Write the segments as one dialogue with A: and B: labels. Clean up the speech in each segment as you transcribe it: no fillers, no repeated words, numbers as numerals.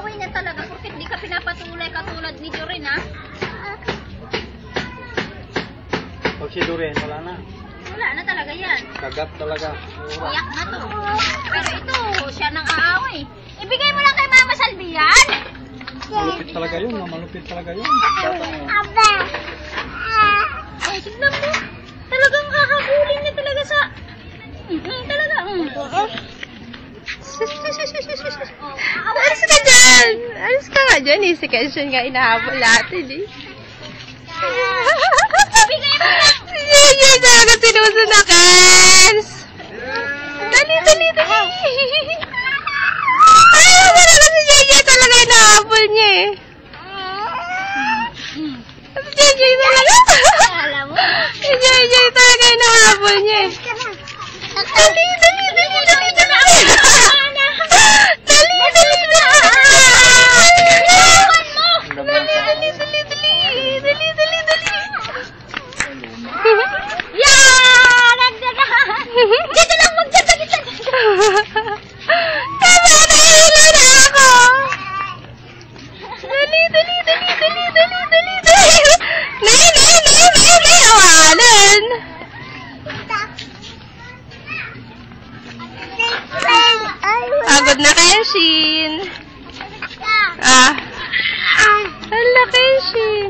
A: Away na talaga porque hindi ka pinapatuloy katulad ni Jorin, ha?
B: Pag si Doreen, wala na.
A: Wala na talaga yan.
B: Kagat talaga.
A: Iyak na to. Pero ito, siya nang aaway. Ibigay mo lang kay Mama Salvi yan.
B: Malupit talaga yun, malupit talaga yun.
A: Ay, tignan mo. Talagang hahabulin niya talaga sa... talaga.
C: Alis ka dyan! Alis ka nga dyan eh. Si Kenshin nga inahabol natin eh.
A: Ibigay mo lang.
C: Si JJ talaga sinusunakens! Dali, dali, dali! Ayaw mo talaga si JJ talaga inahabol niya eh. Si JJ talaga.
A: Alam mo.
C: Si JJ talaga inahabol niya eh. Dali, dali, dali, dali, dali! Dali, dali, dali! Dali, dali, dali, dali! Dali, dali, dali!
A: Yan! Nagdagaan! Dito lang, magdadagit!
C: Tama, nahihilo na ako! Dali, dali, dali, dali, dali, dali, dali! Nay! Awalan! Pagod na Kenshin! Hala Kenshin!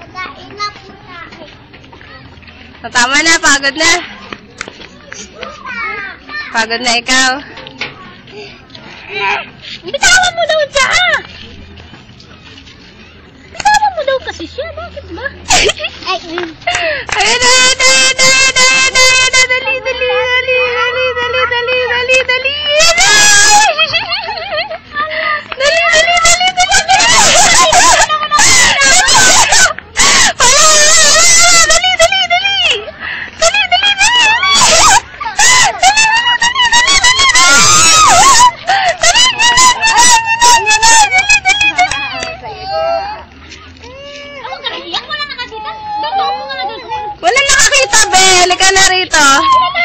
C: Tama na, pagod na. Pagod na ikaw.
A: Bitawan mo daw siya! Bitawan mo daw kasi siya. Bakit ba?
C: Ayun na, dali, dali, dali, dali, dali, dali, dali, dali, dali. Dali, dali, dali, dali, dali. Wala nakakita, Bel. Ika na rito.